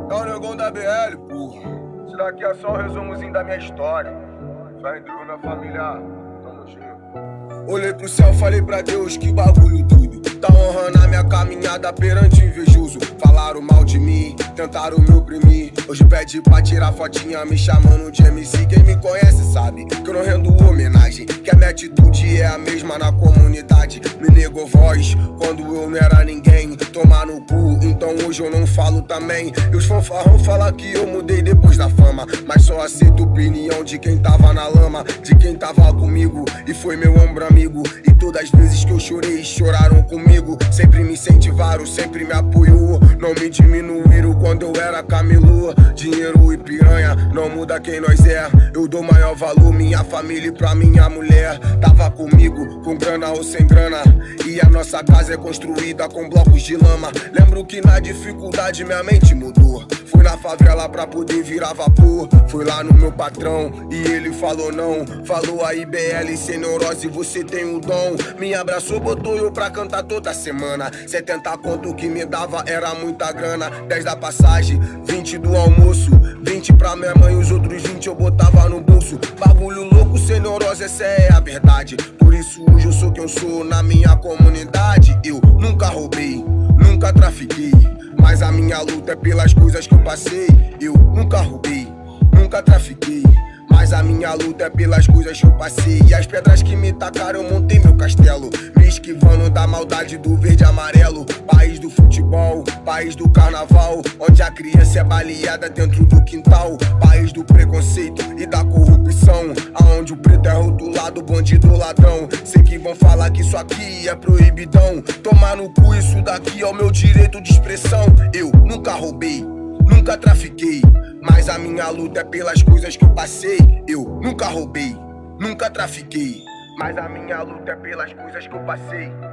É o negão da BL, porra. Isso daqui é só um resumozinho da minha história. Fé em Deus, na família. Tamo junto. Olhei pro céu, falei pra Deus que bagulho tudo. Tá honrando a minha caminhada perante invejoso. Falaram mal de mim, tentaram me oprimir. Hoje pede pra tirar fotinha me chamando de MC. Quem me conhece sabe que eu não rendo homenagem, que a minha atitude é a mesma na comunidade. Me negou voz quando eu não era ninguém. Tomar no cu, então hoje eu não falo também. E os fanfarrão falam que eu mudei depois da fama, mas só aceito opinião de quem tava na lama, de quem tava comigo e foi meu ombro amigo. E todas as vezes que eu chorei, choraram comigo. Sempre me incentivaram, sempre me apoiou. Não me diminuíram quando eu era camelô. Dinheiro e piranha não muda quem nós é. Eu dou maior valor, minha família e pra minha mulher. Tava comigo, com grana ou sem grana, e a nossa casa é construída com blocos de lama. Lembro que na dificuldade minha mente mudou. Fui na favela pra poder virar vapor. Fui lá no meu patrão e ele falou não. Falou aí BL, sem neurose, você tem o dom. Me abraçou, botou eu pra cantar toda semana. 70 conto que me dava era muita grana. 10 da passagem, 20 do almoço, 20 pra minha mãe, os outros 20 eu botava no bolso. Bagulho louco, sem neurose, essa é a verdade. Por isso hoje eu sou quem eu sou na minha comunidade. Eu nunca roubei, nunca trafiquei, mas a minha luta é pelas coisas que eu passei. Eu nunca roubei, nunca trafiquei, mas a minha luta é pelas coisas que eu passei. E as pedras que me tacaram eu montei meu castelo, me esquivando da maldade do verde e amarelo. País do futebol, país do carnaval, onde a criança é baleada dentro do quintal. País do preconceito e da corrupção, aonde o preto é rotulado, bandido, ladrão. Sei que vão falar que isso aqui é proibidão. Tomar no cu, isso daqui é o meu direito de expressão. Eu nunca roubei, nunca trafiquei, mas a minha luta é pelas coisas que eu passei. Eu nunca roubei, nunca trafiquei, mas a minha luta é pelas coisas que eu passei.